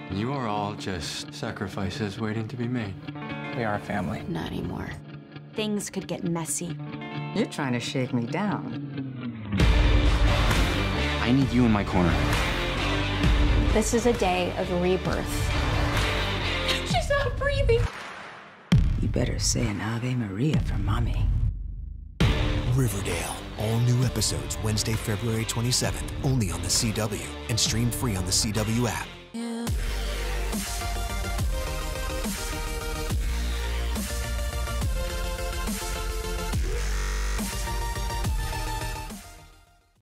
You are all just sacrifices waiting to be made. We are a family. Not anymore. Things could get messy. You're trying to shake me down. I need you in my corner. This is a day of rebirth. She's not breathing. You better say an Ave Maria for Mommy. Riverdale. All new episodes Wednesday, February 27th, only on the CW, and stream free on the CW app.